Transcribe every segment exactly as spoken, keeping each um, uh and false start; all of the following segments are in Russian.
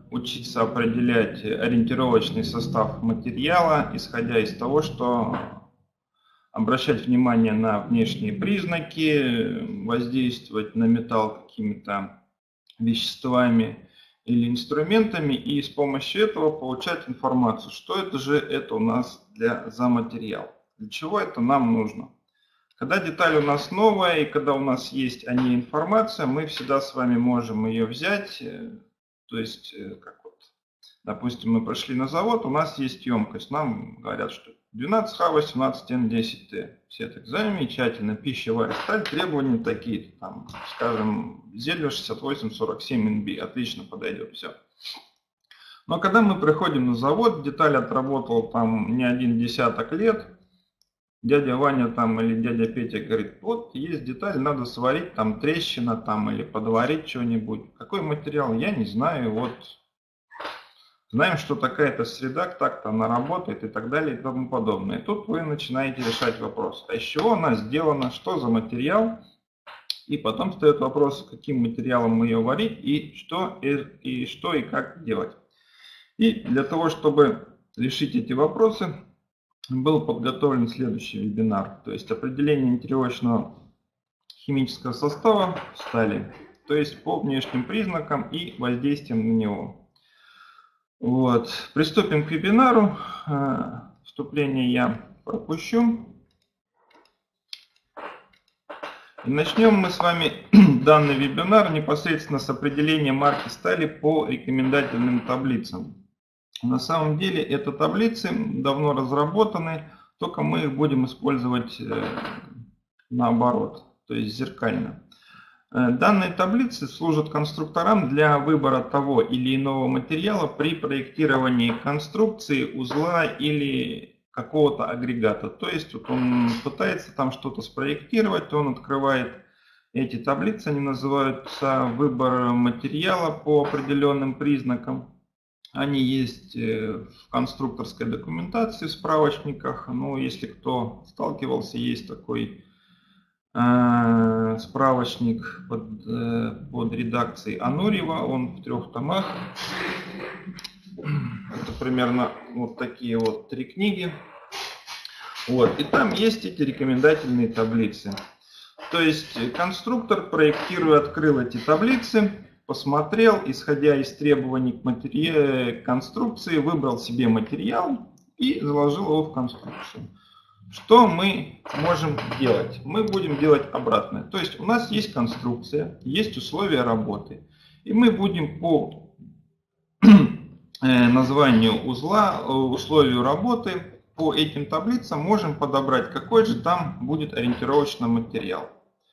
учиться определять ориентировочный состав материала, исходя из того, что обращать внимание на внешние признаки, воздействовать на металл какими-то веществами или инструментами, и с помощью этого получать информацию, что это же это у нас для, за материал, для чего это нам нужно. Когда деталь у нас новая и когда у нас есть о ней информация, мы всегда с вами можем ее взять, то есть, как вот, допустим, мы пошли на завод, у нас есть емкость, нам говорят, что двенадцать ха восемнадцать эн десять тэ. Все так замечательно, пищевая сталь, требования такие, там, скажем, Зельвер шестьдесят восемь сорок семь эн би, отлично подойдет все. Но когда мы приходим на завод, деталь отработала там не один десяток лет, дядя Ваня там или дядя Петя говорит, вот есть деталь, надо сварить, там трещина там или подварить что-нибудь. Какой материал, я не знаю, вот. Знаем, что такая-то среда, так-то она работает и так далее и тому подобное. И тут вы начинаете решать вопрос, а из чего она сделана, что за материал, и потом встает вопрос, каким материалом мы ее варить и что и, и, что и как делать. И для того, чтобы решить эти вопросы, был подготовлен следующий вебинар, то есть определение ориентировочного химического состава стали, то есть по внешним признакам и воздействием на него. Вот. Приступим к вебинару. Вступление я пропущу. И начнем мы с вами данный вебинар непосредственно с определения марки стали по рекомендательным таблицам. На самом деле это таблицы давно разработаны, только мы их будем использовать наоборот, то есть зеркально. Данные таблицы служат конструкторам для выбора того или иного материала при проектировании конструкции, узла или какого-то агрегата. То есть вот он пытается там что-то спроектировать, он открывает эти таблицы, они называются выбор материала по определенным признакам. Они есть в конструкторской документации, в справочниках. Ну, если кто сталкивался, есть такой справочник под, под редакцией Анурьева, он в трех томах. Это примерно вот такие вот три книги. Вот. И там есть эти рекомендательные таблицы. То есть конструктор, проектируя, открыл эти таблицы, посмотрел, исходя из требований к матери... конструкции, выбрал себе материал и заложил его в конструкцию. Что мы можем делать? Мы будем делать обратное. То есть у нас есть конструкция, есть условия работы. И мы будем по названию узла, условию работы, по этим таблицам можем подобрать, какой же там будет ориентировочный материал.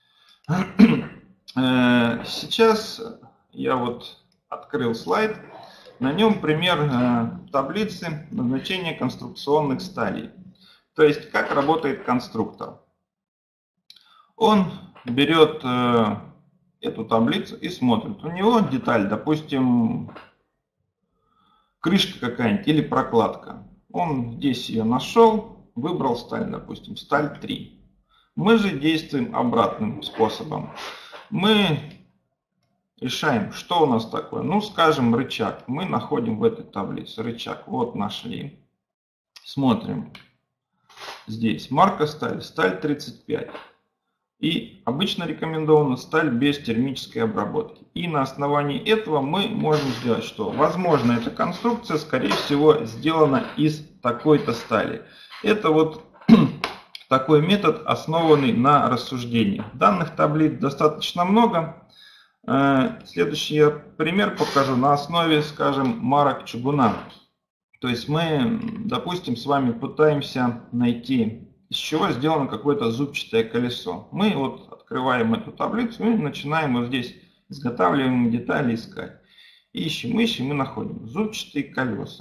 Сейчас я вот открыл слайд. На нем пример таблицы назначения конструкционных сталей. То есть, как работает конструктор. Он берет э, эту таблицу и смотрит. У него деталь, допустим, крышка какая-нибудь или прокладка. Он здесь ее нашел, выбрал сталь, допустим, сталь три. Мы же действуем обратным способом. Мы решаем, что у нас такое. Ну, скажем, рычаг. Мы находим в этой таблице рычаг. Вот нашли. Смотрим. Здесь марка сталь, сталь тридцать пять. И обычно рекомендована сталь без термической обработки. И на основании этого мы можем сделать что? Возможно, эта конструкция, скорее всего, сделана из такой-то стали. Это вот такой метод, основанный на рассуждении. Данных таблиц достаточно много. Следующий пример покажу на основе, скажем, марок чугуна. То есть мы, допустим, с вами пытаемся найти, из чего сделано какое-то зубчатое колесо. Мы вот открываем эту таблицу и начинаем вот здесь изготавливаемые детали искать. Ищем, ищем и находим зубчатые колеса.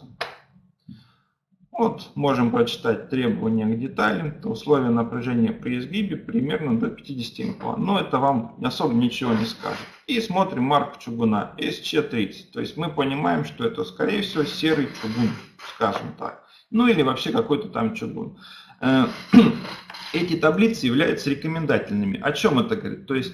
Вот можем прочитать требования к деталям. Условия напряжения при изгибе примерно до пятидесяти ампер. Но это вам особо ничего не скажет. И смотрим марку чугуна эс че тридцать. То есть мы понимаем, что это скорее всего серый чугун, скажем так. Ну или вообще какой-то там чугун. Эти таблицы являются рекомендательными. О чем это говорит? То есть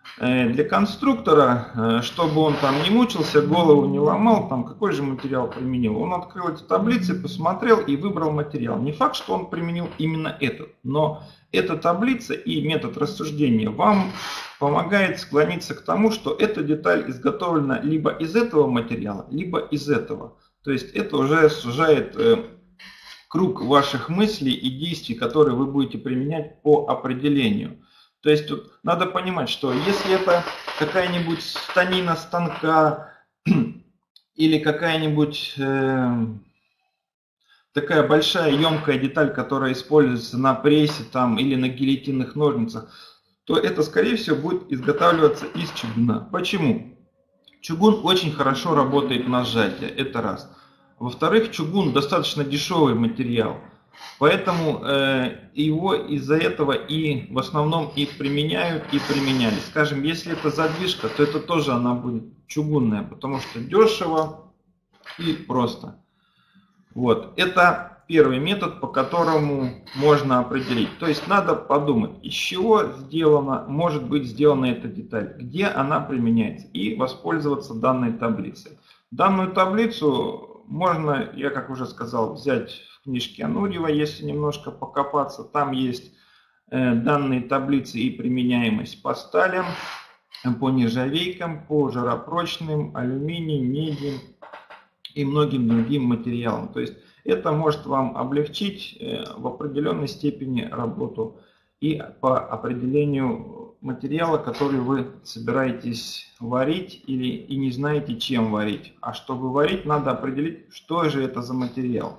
Для конструктора, чтобы он там не мучился, голову не ломал, там какой же материал применил. Он открыл эти таблицы, посмотрел и выбрал материал. Не факт, что он применил именно этот, но эта таблица и метод рассуждения вам помогает склониться к тому, что эта деталь изготовлена либо из этого материала, либо из этого. То есть это уже сужает круг ваших мыслей и действий, которые вы будете применять по определению. То есть тут надо понимать, что если это какая-нибудь станина станка или какая-нибудь э, такая большая емкая деталь, которая используется на прессе там, или на гильотинных ножницах, то это, скорее всего, будет изготавливаться из чугуна. Почему? Чугун очень хорошо работает на сжатие, это раз. Во-вторых, чугун достаточно дешевый материал. Поэтому э, его из-за этого и в основном и применяют, и применяли. Скажем, если это задвижка, то это тоже она будет чугунная, потому что дешево и просто. Вот. Это первый метод, по которому можно определить. То есть надо подумать, из чего сделана, может быть сделана эта деталь, где она применяется, и воспользоваться данной таблицей. Данную таблицу можно, я как уже сказал, взять в книжке Анурьева, если немножко покопаться. Там есть э, данные таблицы и применяемость по сталям, по нержавейкам, по жаропрочным, алюминию, меди и многим другим материалам. То есть это может вам облегчить э, в определенной степени работу и по определению материала, который вы собираетесь варить или и не знаете, чем варить. А чтобы варить, надо определить, что же это за материал.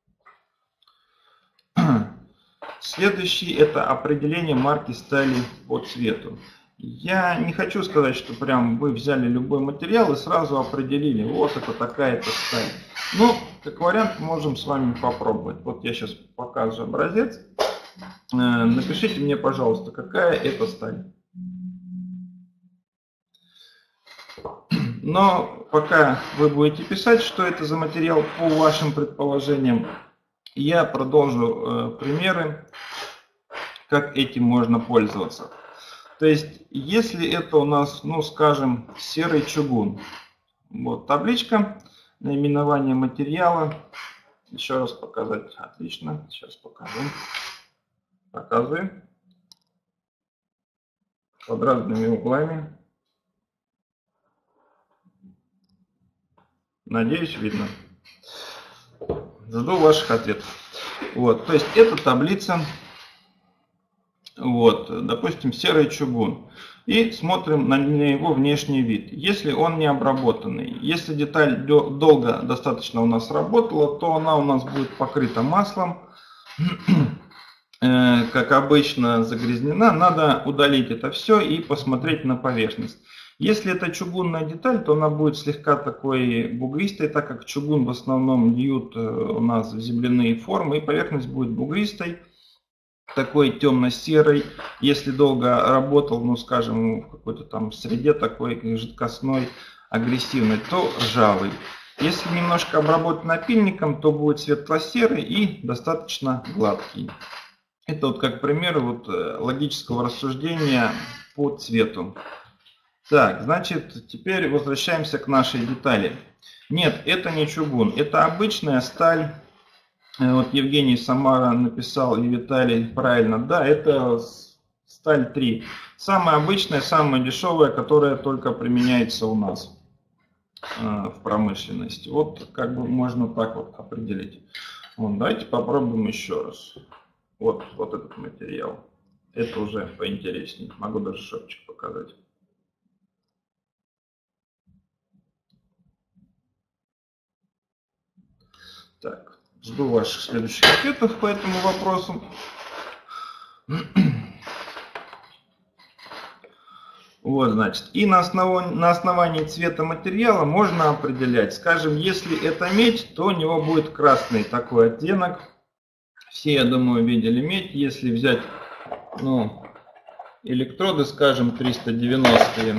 Следующий — это определение марки стали по цвету. Я не хочу сказать, что прям вы взяли любой материал и сразу определили, вот это такая-то сталь. Ну, как вариант, можем с вами попробовать. Вот я сейчас покажу образец. Напишите мне, пожалуйста, какая это сталь. Но пока вы будете писать, что это за материал по вашим предположениям, я продолжу э, примеры, как этим можно пользоваться. То есть, если это у нас, ну скажем, серый чугун. Вот табличка, наименование материала. Еще раз показать. Отлично. Сейчас покажу. Показываю. Квадратными углами. Надеюсь, видно. Жду ваших ответов. Вот, то есть это таблица. Вот, допустим, серый чугун. И смотрим на его внешний вид. Если он не обработанный, если деталь долго достаточно у нас работала, то она у нас будет покрыта маслом. Как обычно, загрязнена. Надо удалить это все и посмотреть на поверхность. Если это чугунная деталь, то она будет слегка такой бугристой, так как чугун в основном льют у нас в земляные формы, и поверхность будет бугристой, такой темно-серой. Если долго работал, ну скажем, в какой-то там среде такой жидкостной, агрессивной, то ржавый. Если немножко обработать напильником, то будет светло-серый и достаточно гладкий. Это вот как пример вот логического рассуждения по цвету. Так, значит, теперь возвращаемся к нашей детали. Нет, это не чугун, это обычная сталь. Вот Евгений Самара написал, и Виталий правильно. Да, это сталь три. Самая обычная, самая дешевая, которая только применяется у нас в промышленности. Вот как бы можно так вот определить. Вот, давайте попробуем еще раз. Вот, вот этот материал. Это уже поинтереснее. Могу даже шапочку показать. Так, жду ваших следующих ответов по этому вопросу. Вот, значит, и на основании, на основании цвета материала можно определять. Скажем, если это медь, то у него будет красный такой оттенок. Все, я думаю, видели медь. Если взять, ну, электроды, скажем, триста девяностые,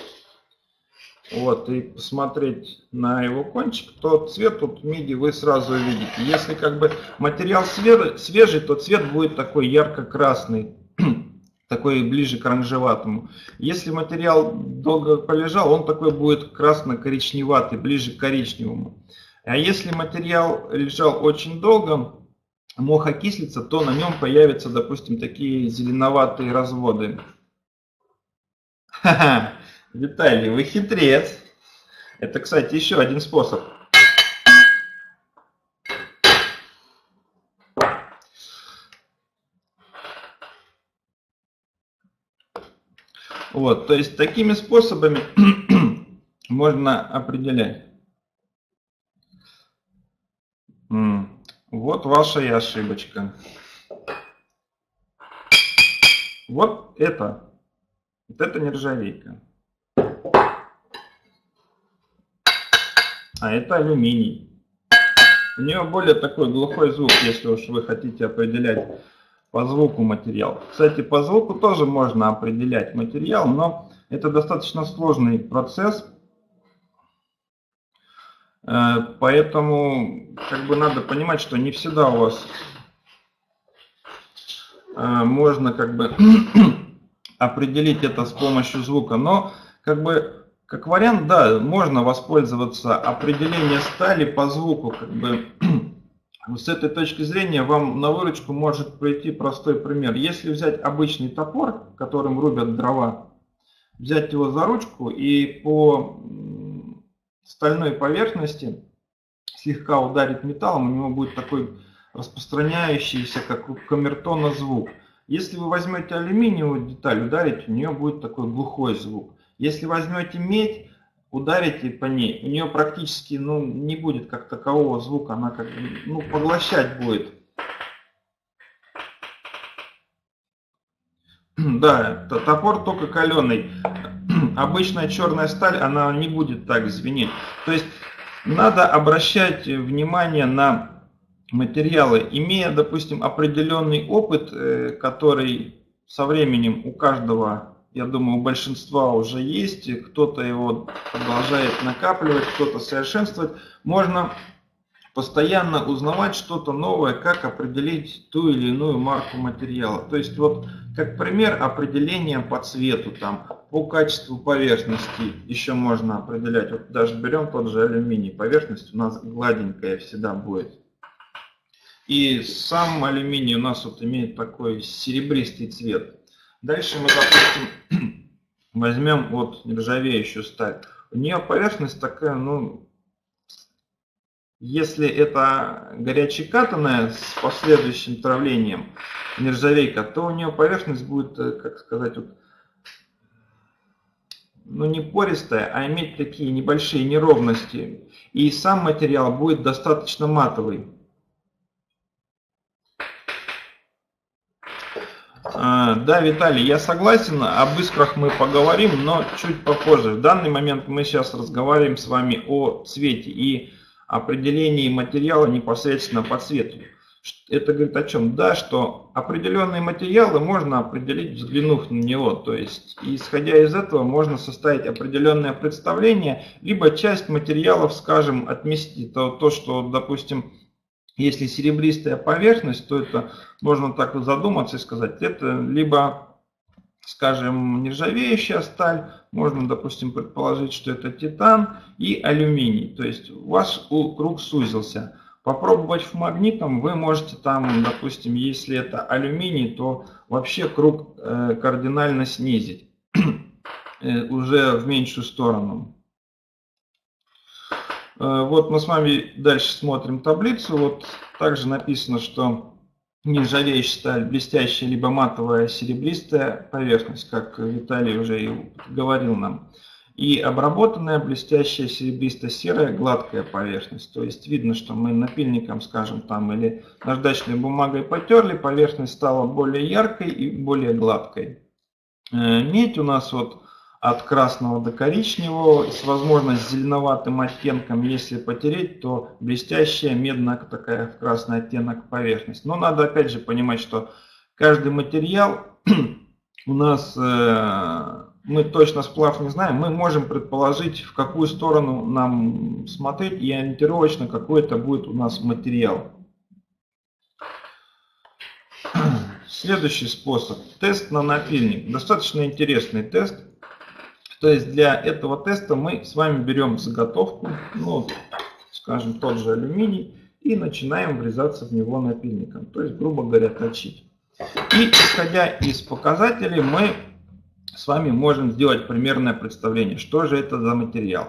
вот, и посмотреть на его кончик, то цвет тут меди вы сразу увидите. Если как бы материал свежий, то цвет будет такой ярко-красный. такой ближе к оранжеватому. Если материал долго полежал, он такой будет красно-коричневатый, ближе к коричневому. А если материал лежал очень долго, мох окислится, то на нем появятся, допустим, такие зеленоватые разводы. Ха-ха, Виталий, вы хитрец. Это, кстати, еще один способ. Вот, то есть такими способами можно определять. Вот ваша и ошибочка. Вот это. Вот это нержавейка. А это алюминий. У нее более такой глухой звук, если уж вы хотите определять по звуку материал. Кстати, по звуку тоже можно определять материал, но это достаточно сложный процесс. Поэтому как бы надо понимать, что не всегда у вас можно как бы определить это с помощью звука. Но как бы как вариант, да, можно воспользоваться определением стали по звуку. Как бы с этой точки зрения вам на выручку может прийти простой пример. Если взять обычный топор, которым рубят дрова, взять его за ручку и по стальной поверхности слегка ударить металлом, у него будет такой распространяющийся, как у камертона, звук. Если вы возьмете алюминиевую деталь, ударить, у нее будет такой глухой звук. Если возьмете медь, ударите по ней, у нее практически ну, не будет как такового звука, она как бы ну, поглощать будет. Да, топор только каленый. Обычная черная сталь, она не будет так звенеть. То есть надо обращать внимание на материалы, имея, допустим, определенный опыт, который со временем у каждого, я думаю, у большинства уже есть, кто-то его продолжает накапливать, кто-то совершенствовать, можно постоянно узнавать что-то новое, как определить ту или иную марку материала. То есть вот как пример определение по цвету, там, по качеству поверхности еще можно определять. Вот даже берем тот же алюминий, поверхность у нас гладенькая всегда будет. И сам алюминий у нас вот имеет такой серебристый цвет. Дальше мы, допустим, возьмем вот нержавеющую сталь. У нее поверхность такая, ну, если это горячекатанная с последующим травлением нержавейка, то у нее поверхность будет, как сказать, вот, ну не пористая, а иметь такие небольшие неровности. И сам материал будет достаточно матовый. Да, Виталий, я согласен, об искрах мы поговорим, но чуть попозже. В данный момент мы сейчас разговариваем с вами о цвете и определении материала непосредственно по цвету. Это говорит о чем? Да, что определенные материалы можно определить, взглянув на него. То есть, исходя из этого, можно составить определенное представление, либо часть материалов, скажем, отмести. То, то что, допустим, если серебристая поверхность, то это можно так вот задуматься и сказать, это либо, скажем, нержавеющая сталь, можно, допустим, предположить, что это титан и алюминий. То есть ваш круг сузился. Попробовать в магнитном вы можете там, допустим, если это алюминий, то вообще круг э, кардинально снизить э, уже в меньшую сторону. Э, вот мы с вами дальше смотрим таблицу. Вот также написано, что нержавеющая сталь блестящая либо матовая серебристая поверхность, как Виталий уже и говорил нам. И обработанная блестящая серебристо-серая гладкая поверхность. То есть видно, что мы напильником, скажем, там или наждачной бумагой потерли, поверхность стала более яркой и более гладкой. Медь у нас вот от красного до коричневого, с возможно с зеленоватым оттенком. Если потереть, то блестящая медная такая в красный оттенок поверхность. Но надо опять же понимать, что каждый материал у нас... Мы точно сплав не знаем, мы можем предположить, в какую сторону нам смотреть, и ориентировочно какой это будет у нас материал. Следующий способ. Тест на напильник. Достаточно интересный тест. То есть для этого теста мы с вами берем заготовку, ну, скажем, тот же алюминий, и начинаем врезаться в него напильником. То есть, грубо говоря, точить. И исходя из показателей, мы с вами можем сделать примерное представление, что же это за материал.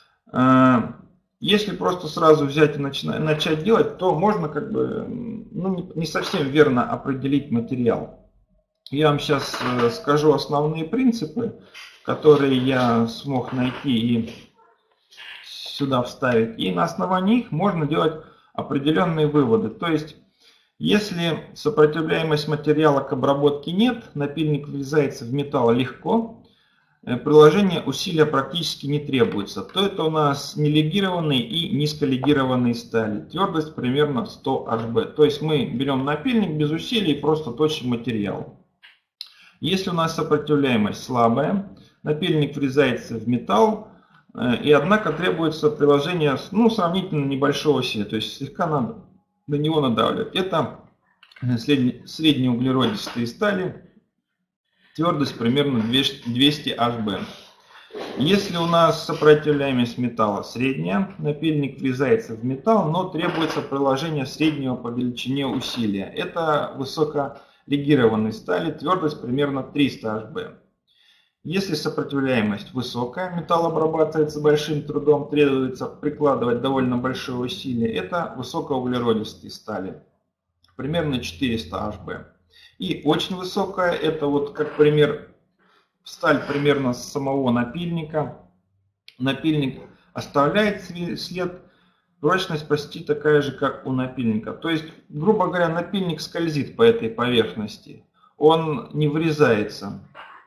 Если просто сразу взять и начать делать, то можно как бы ну, не совсем верно определить материал. Я вам сейчас скажу основные принципы, которые я смог найти и сюда вставить. И на основании их можно делать определенные выводы. То есть, если сопротивляемость материала к обработке нет, напильник врезается в металл легко, приложение усилия практически не требуется, то это у нас нелегированные и низколегированные стали. Твердость примерно сто эйч би. То есть мы берем напильник без усилий и просто точим материал. Если у нас сопротивляемость слабая, напильник врезается в металл, и однако требуется приложение ну, сравнительно небольшого усилия, то есть слегка надо на него надавливать. Это среднеуглеродистые стали, твердость примерно двести эйч би. Если у нас сопротивляемость металла средняя, напильник врезается в металл, но требуется приложение среднего по величине усилия. Это высоколегированные стали, твердость примерно триста эйч би. Если сопротивляемость высокая, металл обрабатывается большим трудом, требуется прикладывать довольно большое усилие, это высокоуглеродистые стали, примерно четыреста эйч би. И очень высокая, это вот как пример, сталь примерно с самого напильника. Напильник оставляет след, прочность почти такая же, как у напильника. То есть, грубо говоря, напильник скользит по этой поверхности, он не врезается.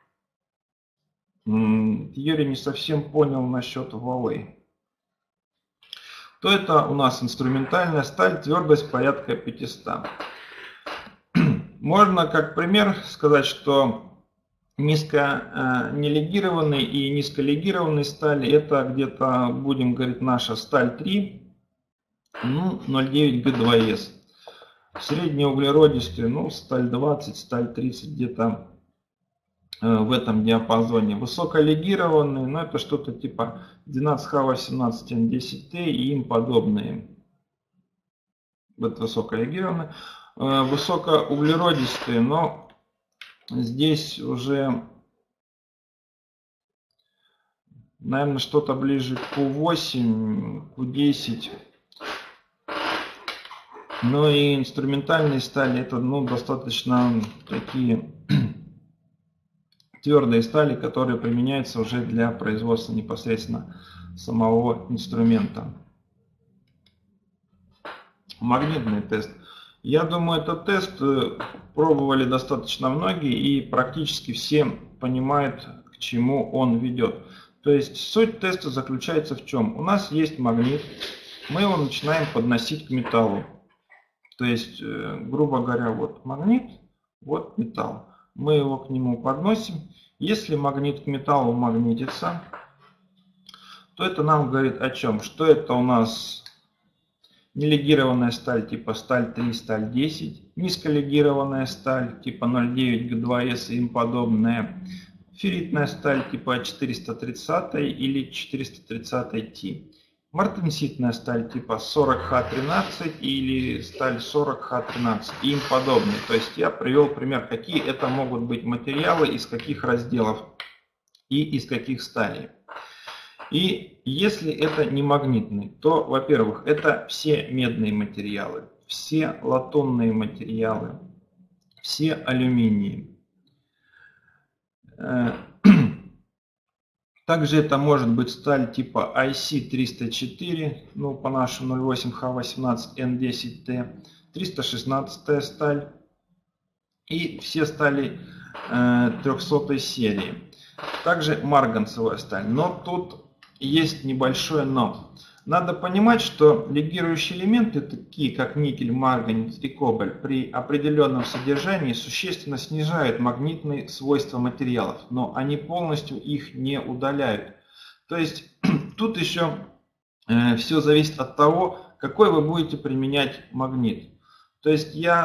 Юрий не совсем понял насчет валы. То это у нас инструментальная сталь, твердость порядка пятисот. Можно как пример сказать, что низколегированные и низколегированные стали это где-то, будем говорить, наша сталь три, ну, ноль девять джи два эс. Среднеуглеродистые, ну, сталь двадцать, сталь тридцать, где-то в этом диапазоне. Высоколегированные, ну, это что-то типа двенадцать ха восемнадцать эн десять тэ и им подобные. Вот высоколегированные. Высокоуглеродистые, но здесь уже, наверное, что-то ближе к ку восемь, ку десять. Ну и инструментальные стали, это ну, достаточно такие твердые стали, которые применяются уже для производства непосредственно самого инструмента. Магнитный тест. Я думаю, этот тест пробовали достаточно многие и практически все понимают, к чему он ведет. То есть суть теста заключается в чем? У нас есть магнит, мы его начинаем подносить к металлу. То есть, грубо говоря, вот магнит, вот металл. Мы его к нему подносим. Если магнит к металлу магнитится, то это нам говорит о чем? Что это у нас нелегированная сталь типа сталь три, сталь десять, низколегированная сталь типа ноль девять джи два эс и им подобная, ферритная сталь типа четыреста тридцать или четыреста тридцать ти, мартенситная сталь типа сорок ха тринадцать или сталь сорок ха тринадцать и им подобные. То есть я привел пример, какие это могут быть материалы, из каких разделов и из каких сталей. И если это не магнитный, то, во-первых, это все медные материалы, все латунные материалы, все алюминии. Также это может быть сталь типа ай си триста четыре, ну по-нашему ноль восемь ха восемнадцать эн десять тэ, триста шестнадцатая сталь и все стали э, трехсотой серии. Также марганцевая сталь, но тут есть небольшое но. Надо понимать, что легирующие элементы, такие как никель, марганец и кобальт, при определенном содержании существенно снижают магнитные свойства материалов, но они полностью их не удаляют. То есть тут еще э, все зависит от того, какой вы будете применять магнит. То есть я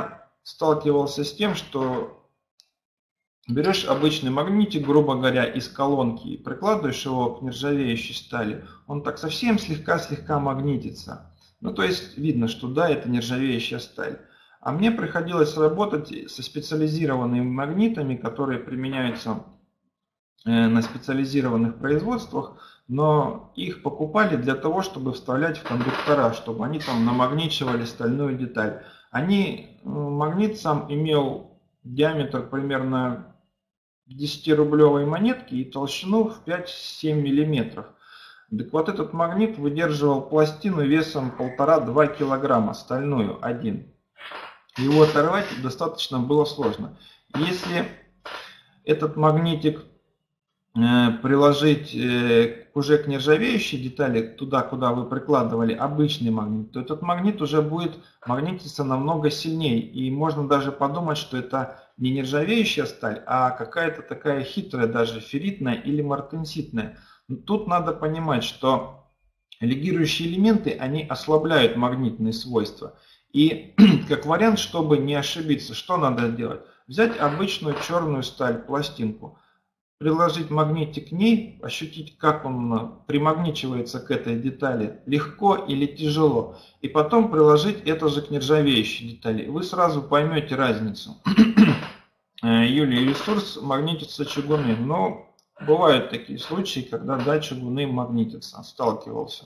сталкивался с тем, что берешь обычный магнитик, грубо говоря, из колонки и прикладываешь его к нержавеющей стали, он так совсем слегка-слегка магнитится. Ну, то есть видно, что да, это нержавеющая сталь. А мне приходилось работать со специализированными магнитами, которые применяются на специализированных производствах, но их покупали для того, чтобы вставлять в кондуктора, чтобы они там намагничивали стальную деталь. Они, магнит сам имел диаметр примерно десятирублевой монетки и толщину в пять-семь миллиметров. Так вот этот магнит выдерживал пластину весом полтора-два килограмма, стальную, один. Его оторвать достаточно было сложно. Если этот магнитик э, приложить э, уже к нержавеющей детали, туда, куда вы прикладывали обычный магнит, то этот магнит уже будет магнититься намного сильнее. И можно даже подумать, что это не нержавеющая сталь, а какая-то такая хитрая, даже ферритная или мартенситная. Тут надо понимать, что легирующие элементы, они ослабляют магнитные свойства. И как вариант, чтобы не ошибиться, что надо делать? Взять обычную черную сталь, пластинку, приложить магнитик к ней, ощутить, как он примагничивается к этой детали, легко или тяжело, и потом приложить это же к нержавеющей детали. Вы сразу поймете разницу. Юлия, ресурс магнитится чугуны, но бывают такие случаи, когда да, чугуны магнитятся, сталкивался.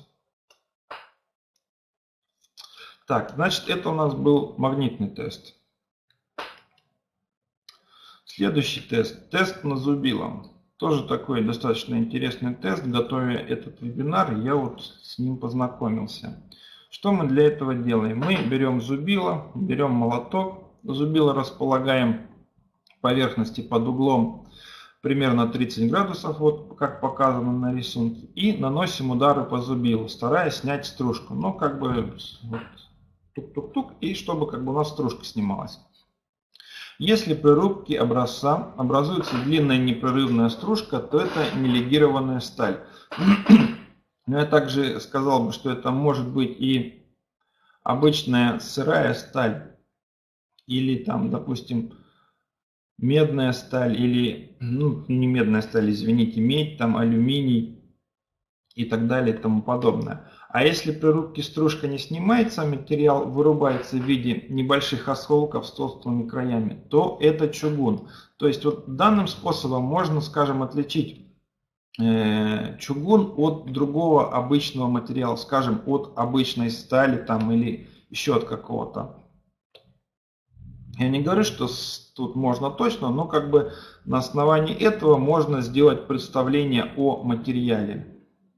Так, значит, это у нас был магнитный тест. Следующий тест. Тест на зубило. Тоже такой достаточно интересный тест. Готовя этот вебинар, я вот с ним познакомился. Что мы для этого делаем? Мы берем зубило, берем молоток. Зубило располагаем в поверхности под углом примерно тридцать градусов, вот как показано на рисунке. И наносим удары по зубилу, стараясь снять стружку. Ну, как бы... Вот, тук-тук-тук, и чтобы как бы у нас стружка снималась. Если при рубке образца образуется длинная непрерывная стружка, то это нелегированная сталь. Но я также сказал бы, что это может быть и обычная сырая сталь, или там, допустим, медная сталь, или, ну, не медная сталь, извините, медь, там, алюминий и так далее и тому подобное. А если при рубке стружка не снимается, материал вырубается в виде небольших осколков с толстыми краями, то это чугун. То есть вот данным способом можно, скажем, отличить э, чугун от другого обычного материала, скажем, от обычной стали там, или еще от какого-то. Я не говорю, что тут можно точно, но как бы на основании этого можно сделать представление о материале.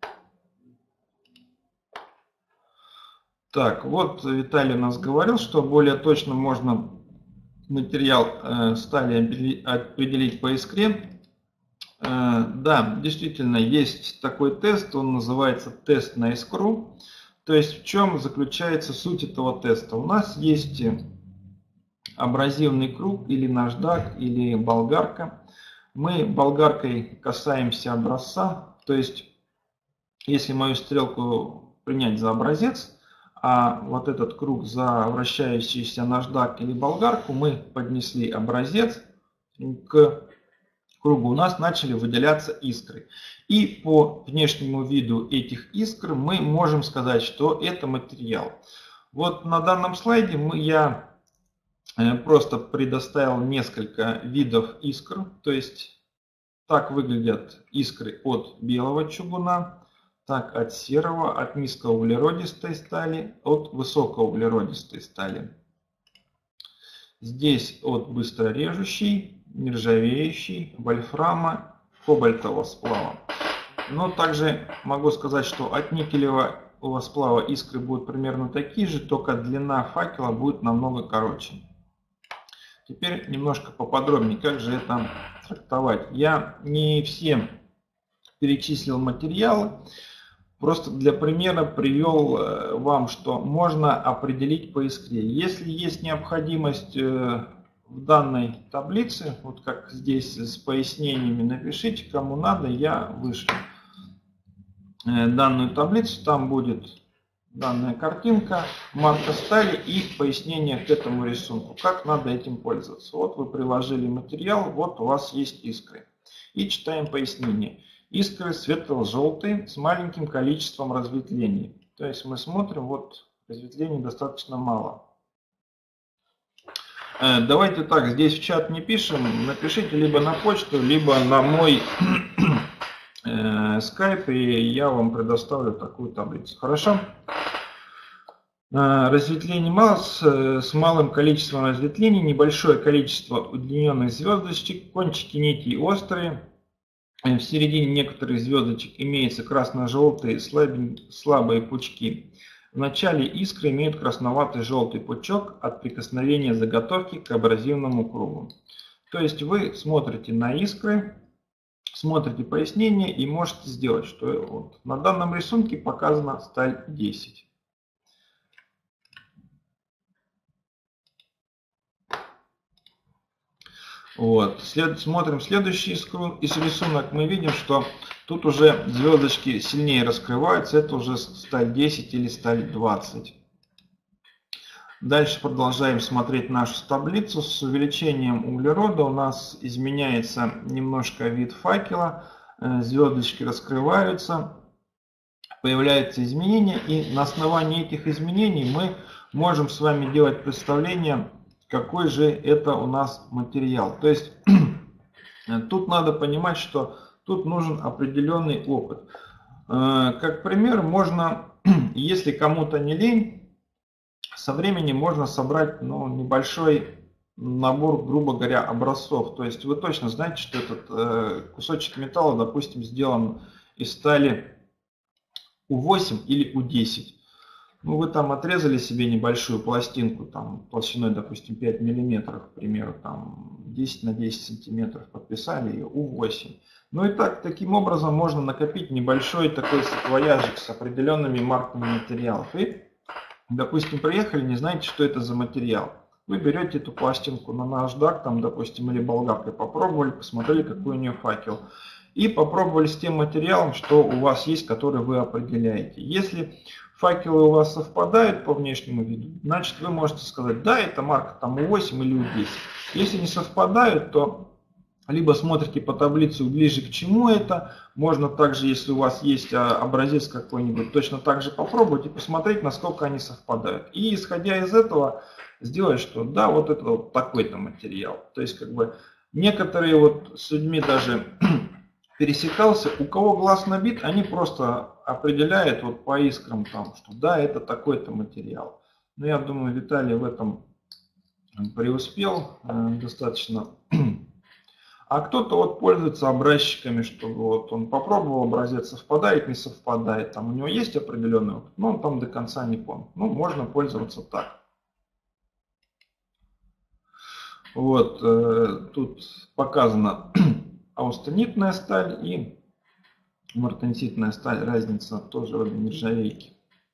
Так, вот Виталий у нас говорил, что более точно можно материал э, стали определить по искре. Э, да, действительно, есть такой тест, он называется тест на искру. То есть в чем заключается суть этого теста? У нас есть абразивный круг или наждак, или болгарка. Мы болгаркой касаемся образца, то есть если мою стрелку принять за образец, а вот этот круг за вращающийся наждак или болгарку, мы поднесли образец к кругу, у нас начали выделяться искры. И по внешнему виду этих искр мы можем сказать, что это материал. Вот на данном слайде мы, я просто предоставил несколько видов искр, то есть так выглядят искры от белого чугуна, так от серого, от низкоуглеродистой стали, от высокоуглеродистой стали. Здесь от быстрорежущей, нержавеющей, вольфрама, кобальтового сплава. Но также могу сказать, что от никелевого сплава искры будут примерно такие же, только длина факела будет намного короче. Теперь немножко поподробнее, как же это трактовать. Я не все перечислил материалы. Просто для примера привел вам, что можно определить по искре. Если есть необходимость в данной таблице, вот как здесь с пояснениями, напишите, кому надо, я вышлю данную таблицу. Там будет данная картинка, марка стали и пояснение к этому рисунку, как надо этим пользоваться. Вот вы приложили материал, вот у вас есть искры. И читаем пояснение. Искры светло-желтые с маленьким количеством разветвлений. То есть мы смотрим, вот разветвлений достаточно мало. Давайте так, здесь в чат не пишем, напишите либо на почту, либо на мой скайп, и я вам предоставлю такую таблицу. Хорошо? Разветвлений мало, с, с малым количеством разветвлений, небольшое количество удлиненных звездочек, кончики нитей острые. В середине некоторых звездочек имеются красно-желтые слабые пучки. В начале искры имеют красноватый желтый пучок от прикосновения заготовки к абразивному кругу. То есть вы смотрите на искры, смотрите пояснение и можете сделать, что вот на данном рисунке показана сталь десять. Вот. След, смотрим следующий рисунок, мы видим, что тут уже звездочки сильнее раскрываются, это уже сталь десять или сталь двадцать. Дальше продолжаем смотреть нашу таблицу. С увеличением углерода у нас изменяется немножко вид факела, звездочки раскрываются, появляются изменения, и на основании этих изменений мы можем с вами делать представление, какой же это у нас материал. То есть тут надо понимать, что тут нужен определенный опыт. Как пример, можно, если кому-то не лень, со временем можно собрать ну, небольшой набор, грубо говоря, образцов. То есть вы точно знаете, что этот кусочек металла, допустим, сделан из стали У восемь или У десять. Ну, вы там отрезали себе небольшую пластинку, там, толщиной, допустим, пять миллиметров, к примеру, там, десять на десять сантиметров, подписали ее У восемь. Ну и так, таким образом можно накопить небольшой такой саквояжик с определенными марками материалов. И, допустим, приехали, не знаете, что это за материал. Вы берете эту пластинку на наждак, там, допустим, или болгаркой попробовали, посмотрели, какой у нее факел. И попробовали с тем материалом, что у вас есть, который вы определяете. Если факелы у вас совпадают по внешнему виду, значит вы можете сказать, да, это марка там У восемь или У десять. Если не совпадают, то либо смотрите по таблице ближе к чему это. Можно также, если у вас есть образец какой-нибудь, точно так же попробовать и посмотреть, насколько они совпадают. И исходя из этого сделать, что да, вот это вот такой-то материал. То есть как бы некоторые вот с людьми даже пересекался, у кого глаз набит, они просто определяют вот по искрам там, что да, это такой-то материал. Но я думаю, Виталий в этом преуспел э, достаточно. А кто-то вот пользуется образчиками, чтобы вот он попробовал образец, совпадает, не совпадает. Там у него есть определенный опыт, но он там до конца не понял. Ну, можно пользоваться так. Вот, э, тут показано аустенитная сталь и мартенситная сталь, разница тоже обе нержавейки.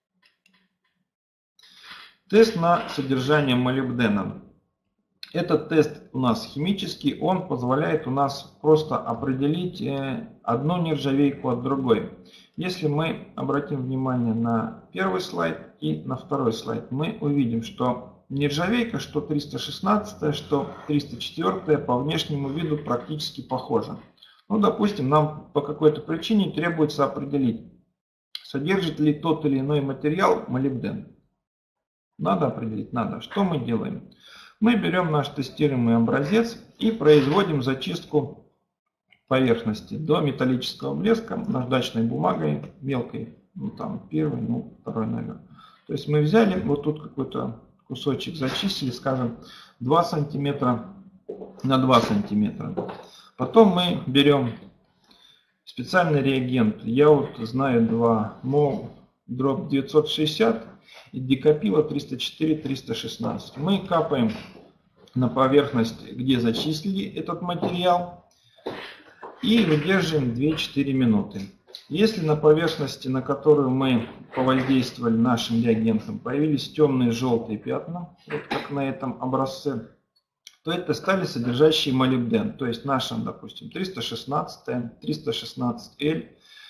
Тест на содержание молибдена. Этот тест у нас химический, он позволяет у нас просто определить одну нержавейку от другой. Если мы обратим внимание на первый слайд и на второй слайд, мы увидим, что нержавейка, что триста шестнадцатая, что триста четвёртая по внешнему виду практически похожа. Ну, допустим, нам по какой-то причине требуется определить, содержит ли тот или иной материал молибден. Надо определить, надо. Что мы делаем? Мы берем наш тестируемый образец и производим зачистку поверхности до металлического блеска наждачной бумагой мелкой, ну там первый, ну второй, наверное. То есть мы взяли вот тут какой-то кусочек, зачистили, скажем, два сантиметра на два сантиметра. Потом мы берем специальный реагент. Я вот знаю два мол дроп девятьсот шестьдесят и декапила триста четыре триста шестнадцать. Мы капаем на поверхность, где зачислили этот материал, и выдерживаем две-четыре минуты. Если на поверхности, на которую мы повоздействовали нашим реагентом, появились темные желтые пятна, вот как на этом образце, то это стали содержащие молибден. То есть наша, допустим, триста шестнадцать, триста шестнадцать эл,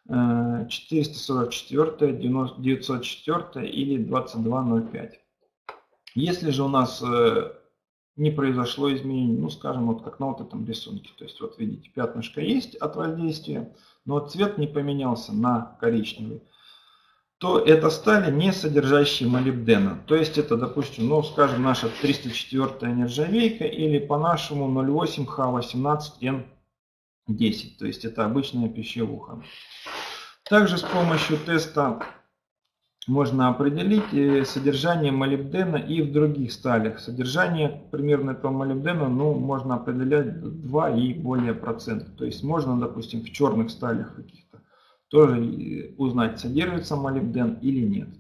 четыреста сорок четыре, девятьсот четыре или двадцать два ноль пять. Если же у нас не произошло изменение, ну скажем, вот как на вот этом рисунке, то есть вот видите, пятнышко есть от воздействия, но цвет не поменялся на коричневый, то это стали не содержащие молибдена. То есть это, допустим, ну скажем, наша триста четвёртая нержавейка или по-нашему ноль восемь ха восемнадцать эн десять, то есть это обычная пищевуха. Также с помощью теста можно определить содержание молибдена и в других сталях. Содержание примерно этого молибдена, ну, можно определять два и более процентов. То есть можно, допустим, в черных сталях каких-то тоже узнать, содержится молибден или нет.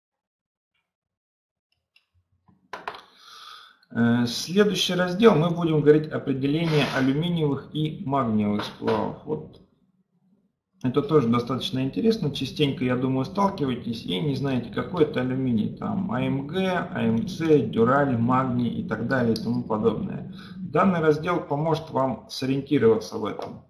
Следующий раздел мы будем говорить определение алюминиевых и магниевых сплавов. Вот. Это тоже достаточно интересно. Частенько, я думаю, сталкиваетесь и не знаете, какой это алюминий. Там АМГ, АМЦ, дюраль, магний и так далее и тому подобное. Данный раздел поможет вам сориентироваться в этом.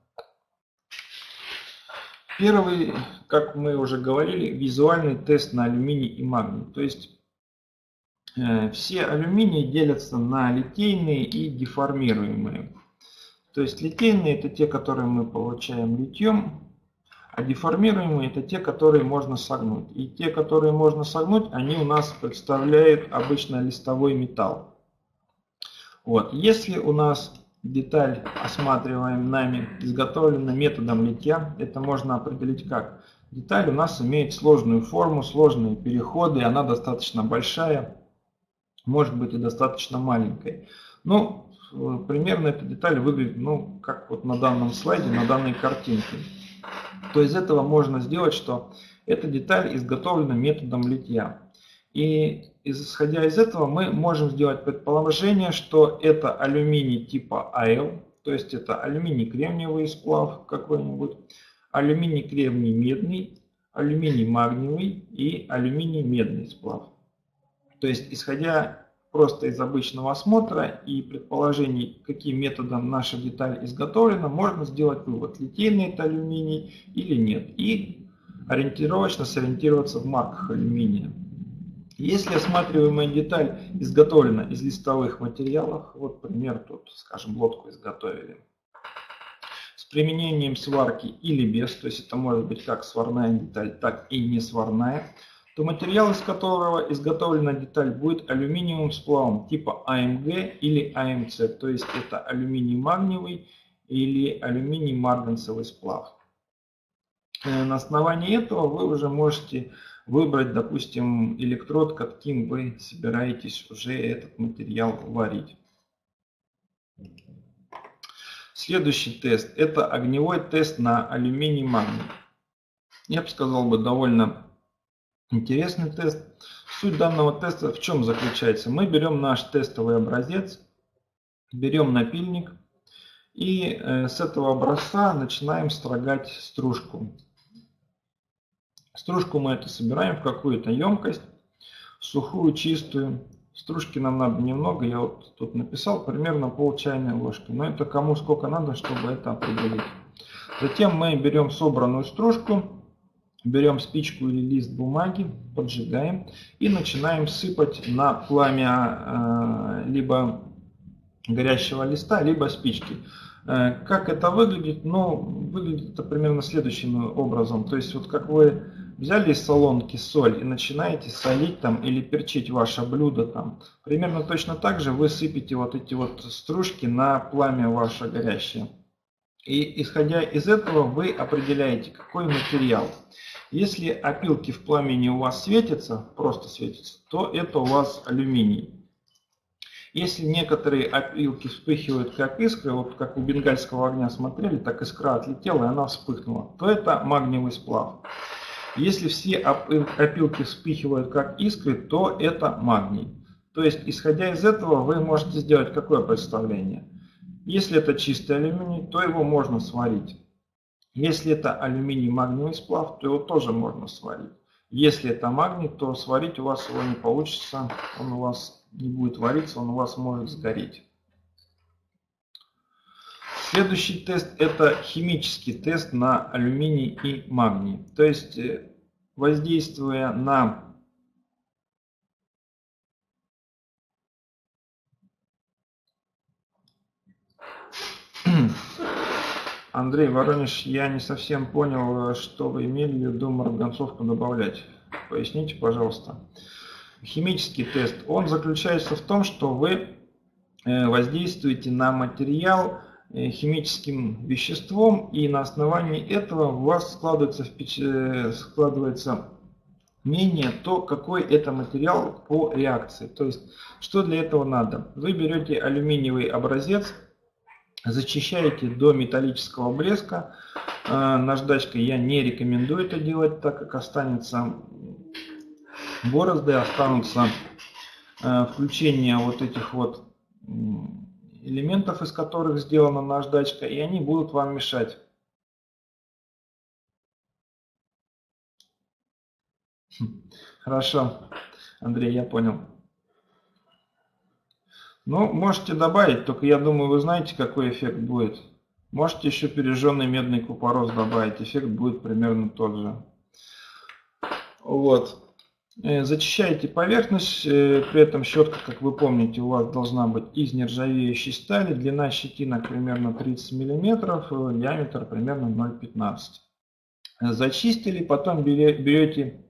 Первый, как мы уже говорили, визуальный тест на алюминий и магний. То есть э, все алюминии делятся на литейные и деформируемые. То есть литейные — это те, которые мы получаем литьем. А деформируемые — это те, которые можно согнуть. И те, которые можно согнуть, они у нас представляют обычно листовой металл. Вот. Если у нас деталь, осматриваем нами, изготовлена методом литья, это можно определить как? Деталь у нас имеет сложную форму, сложные переходы, она достаточно большая, может быть и достаточно маленькой. Ну, примерно эта деталь выглядит, ну, как вот на данном слайде, на данной картинке. То из этого можно сделать, что эта деталь изготовлена методом литья. И исходя из этого мы можем сделать предположение, что это алюминий типа а эл, то есть это алюминий-кремниевый сплав какой-нибудь, алюминий-кремний-медный, алюминий-магниевый и алюминий-медный сплав. То есть исходя просто из обычного осмотра и предположений, каким методом наша деталь изготовлена, можно сделать вывод, литейный это алюминий или нет, и ориентировочно сориентироваться в марках алюминия. Если осматриваемая деталь изготовлена из листовых материалов, вот пример, тут, скажем, лодку изготовили, с применением сварки или без, то есть это может быть как сварная деталь, так и не сварная, то материал, из которого изготовлена деталь, будет алюминиевым сплавом типа АМГ или АМЦ, то есть это алюминий-магниевый или алюминий-марганцевый сплав. На основании этого вы уже можете выбрать, допустим, электрод, каким вы собираетесь уже этот материал варить. Следующий тест – это огневой тест на алюминий-магний. Я бы сказал, бы довольно интересный тест. Суть данного теста в чем заключается? Мы берем наш тестовый образец, берем напильник и с этого образца начинаем строгать стружку. Стружку мы это собираем в какую-то емкость, сухую, чистую. Стружки нам надо немного, я вот тут написал примерно пол чайной ложки, но это кому сколько надо, чтобы это определить. Затем мы берем собранную стружку, берем спичку или лист бумаги, поджигаем и начинаем сыпать на пламя э, либо горящего листа, либо спички. Э, как это выглядит? Ну, выглядит это примерно следующим образом. То есть вот как вы взяли из солонки соль и начинаете солить там или перчить ваше блюдо там, примерно точно так же вы сыпете вот эти вот стружки на пламя ваше горящее. И исходя из этого вы определяете, какой материал. Если опилки в пламени у вас светятся, просто светятся, то это у вас алюминий. Если некоторые опилки вспыхивают как искры, вот как у бенгальского огня смотрели, так искра отлетела и она вспыхнула, то это магниевый сплав. Если все опилки вспыхивают как искры, то это магний. То есть, исходя из этого, вы можете сделать какое представление? Если это чистый алюминий, то его можно сварить. Если это алюминий-магниевый сплав, то его тоже можно сварить. Если это магний, то сварить у вас его не получится, он у вас не будет вариться, он у вас может сгореть. Следующий тест – это химический тест на алюминий и магний. То есть, воздействуя на Андрей Воронеж, я не совсем понял, что вы имели в виду марганцовку добавлять. Поясните, пожалуйста. Химический тест, он заключается в том, что вы воздействуете на материал химическим веществом, и на основании этого у вас складывается, складывается мнение, то какой это материал по реакции. То есть, что для этого надо? Вы берете алюминиевый образец, зачищаете до металлического блеска. Наждачкой я не рекомендую это делать, так как останется борозды, останутся включения вот этих вот элементов, из которых сделана наждачка, и они будут вам мешать. Хорошо, Андрей, я понял. Ну, можете добавить, только я думаю, вы знаете, какой эффект будет. Можете еще пережженный медный купорос добавить, эффект будет примерно тот же. Вот. Зачищаете поверхность, при этом щетка, как вы помните, у вас должна быть из нержавеющей стали, длина щетинок примерно тридцать миллиметров, диаметр примерно ноль целых пятнадцать сотых. Зачистили, потом берете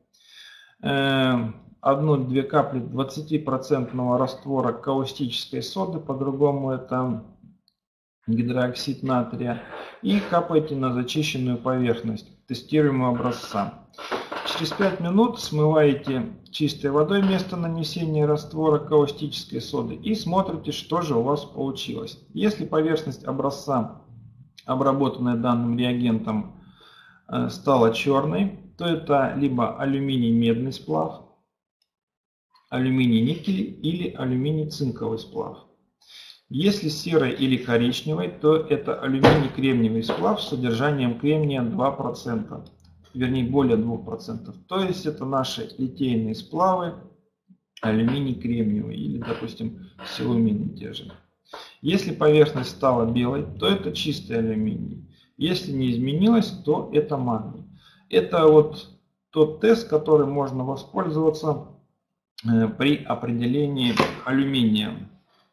одну-две капли двадцатипроцентного раствора каустической соды, по-другому это гидроксид натрия, и капаете на зачищенную поверхность тестируемого образца. Через пять минут смываете чистой водой место нанесения раствора каустической соды и смотрите, что же у вас получилось. Если поверхность образца, обработанная данным реагентом, стала черной, то это либо алюминий-медный сплав, алюминий-никель или алюминий-цинковый сплав. Если серый или коричневый, то это алюминий-кремниевый сплав с содержанием кремния два процента. Вернее, более двух процентов. То есть это наши литейные сплавы, алюминий-кремниевый или, допустим, силумины те же. Если поверхность стала белой, то это чистый алюминий. Если не изменилось, то это магний. Это вот тот тест, который можно воспользоваться при определении алюминия.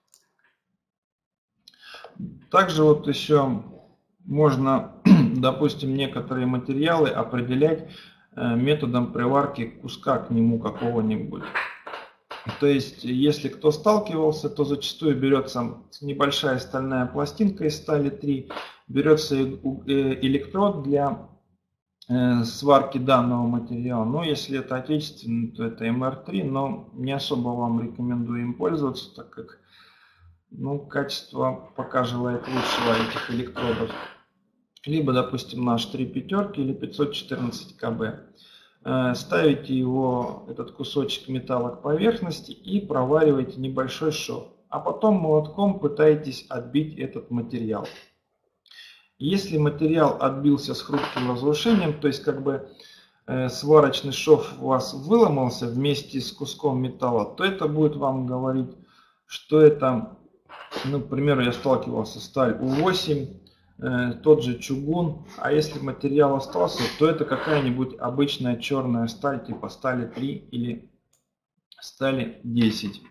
Также вот еще можно, допустим, некоторые материалы определять методом приварки куска к нему какого-нибудь. То есть, если кто сталкивался, то зачастую берется небольшая стальная пластинка из стали три, берется электрод для сварки данного материала. Но если это отечественный, то это эм эр три, но не особо вам рекомендую им пользоваться, так как ну, качество пока желает лучшего этих электродов. Либо, допустим, наш три пятерки или пятьсот четырнадцать ка бэ. Ставите его, этот кусочек металла к поверхности и провариваете небольшой шов. А потом молотком пытаетесь отбить этот материал. Если материал отбился с хрупким разрушением, то есть как бы э, сварочный шов у вас выломался вместе с куском металла, то это будет вам говорить, что это, ну, к примеру, я сталкивался с сталь У восемь, э, тот же чугун, а если материал остался, то это какая-нибудь обычная черная сталь, типа стали три или стали десять.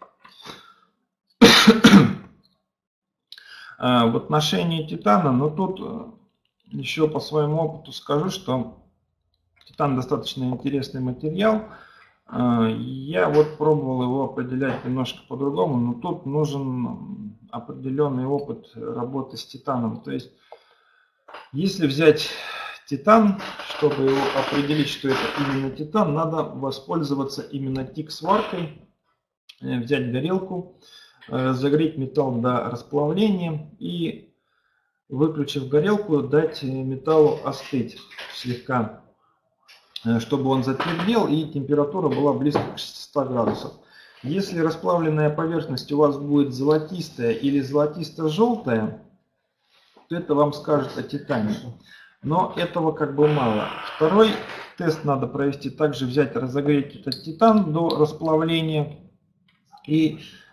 В отношении титана, но тут еще по своему опыту скажу, что титан достаточно интересный материал. Я вот пробовал его определять немножко по-другому, но тут нужен определенный опыт работы с титаном. То есть, если взять титан, чтобы его определить, что это именно титан, надо воспользоваться именно тик-сваркой, взять горелку, разогреть металл до расплавления и, выключив горелку, дать металлу остыть слегка, чтобы он затвердел и температура была близко к шестистам градусам. Если расплавленная поверхность у вас будет золотистая или золотисто-желтая, то это вам скажет о титане. Но этого как бы мало. Второй тест надо провести, также взять, разогреть этот титан до расплавления и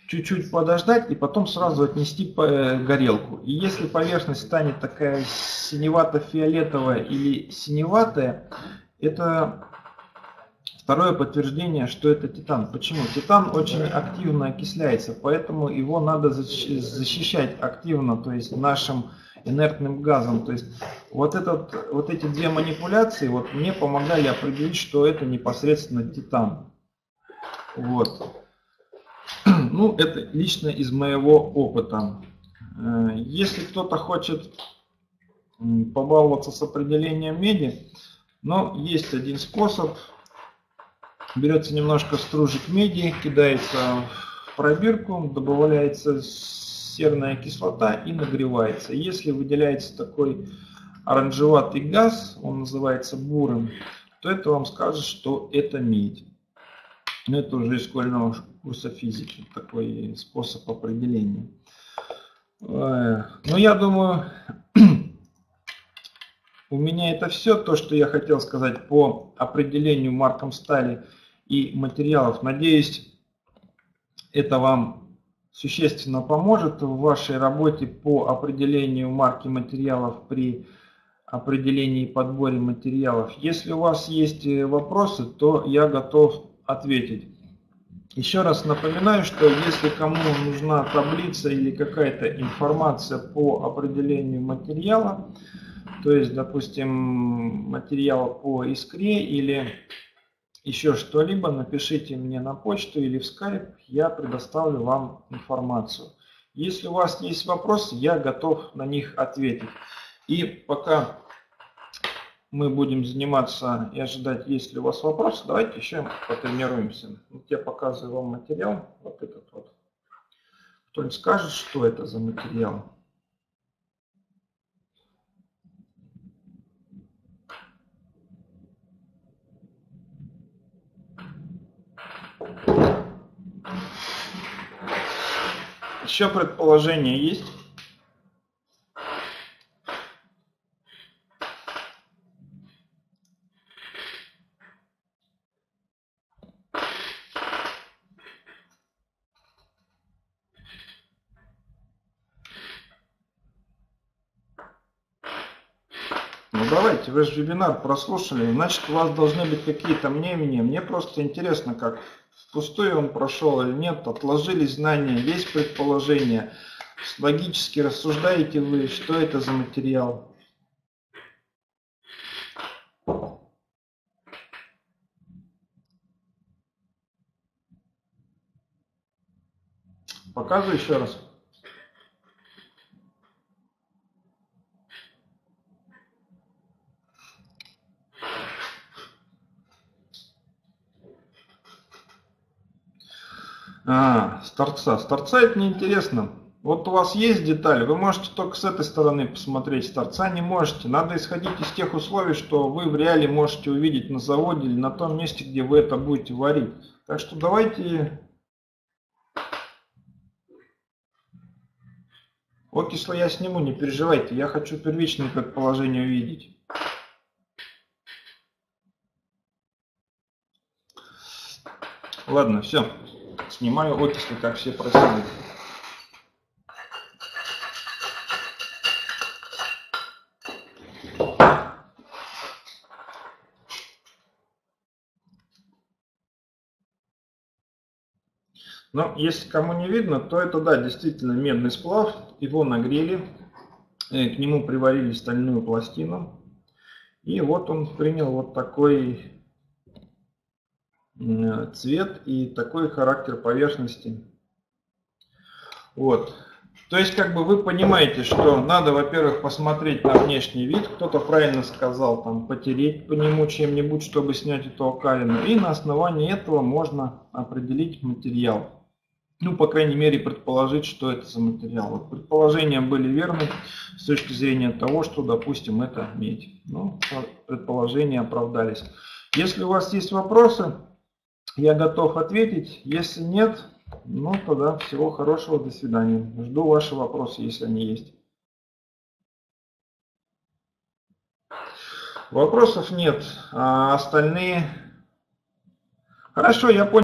чуть-чуть подождать и потом сразу отнести по горелку. И если поверхность станет такая синевато-фиолетовая или синеватая, это второе подтверждение, что это титан. Почему? Титан очень активно окисляется, поэтому его надо защищать активно, то есть нашим инертным газом. То есть вот, этот, вот эти две манипуляции вот мне помогали определить, что это непосредственно титан. Вот. Ну, это лично из моего опыта. Если кто-то хочет побаловаться с определением меди, но есть один способ. Берется немножко стружек меди, кидается в пробирку, добавляется серная кислота и нагревается. Если выделяется такой оранжеватый газ, он называется буром, то это вам скажет, что это медь. Но это уже из школьного курса физики, такой способ определения. Но я думаю, у меня это все, то, что я хотел сказать по определению маркам стали и материалов. Надеюсь, это вам существенно поможет в вашей работе по определению марки материалов при определении и подборе материалов. Если у вас есть вопросы, то я готов ответить. Еще раз напоминаю, что если кому нужна таблица или какая-то информация по определению материала, то есть, допустим, материала по искре или еще что-либо, напишите мне на почту или в Skype, я предоставлю вам информацию. Если у вас есть вопросы, я готов на них ответить. И пока мы будем заниматься и ожидать, есть ли у вас вопросы, давайте еще потренируемся. Вот я показываю вам материал, вот этот вот. Кто-нибудь скажет, что это за материал? Еще предположение есть? Ну давайте, вы же вебинар прослушали, значит у вас должны быть какие-то мнения. Мне просто интересно, как впустую он прошел или нет, отложились знания, есть предположения, логически рассуждаете вы, что это за материал. Показываю еще раз. А, с торца. С торца это неинтересно. Вот у вас есть детали, вы можете только с этой стороны посмотреть, с торца не можете. Надо исходить из тех условий, что вы в реале можете увидеть на заводе или на том месте, где вы это будете варить. Так что давайте... Окисло я сниму, не переживайте, я хочу первичные предположения увидеть. Ладно, все. Снимаю окисли, как все просили. Но если кому не видно, то это, да, действительно медный сплав. Его нагрели, к нему приварили стальную пластину. И вот он принял вот такой цвет и такой характер поверхности. Вот. То есть, как бы вы понимаете, что надо, во-первых, посмотреть на внешний вид. Кто-то правильно сказал, там, потереть по нему чем-нибудь, чтобы снять эту окалину. И на основании этого можно определить материал. Ну, по крайней мере, предположить, что это за материал. Вот предположения были верны с точки зрения того, что, допустим, это медь. Ну, предположения оправдались. Если у вас есть вопросы, я готов ответить. Если нет, ну, тогда всего хорошего, до свидания. Жду ваши вопросы, если они есть. Вопросов нет, а остальные... Хорошо, я понял.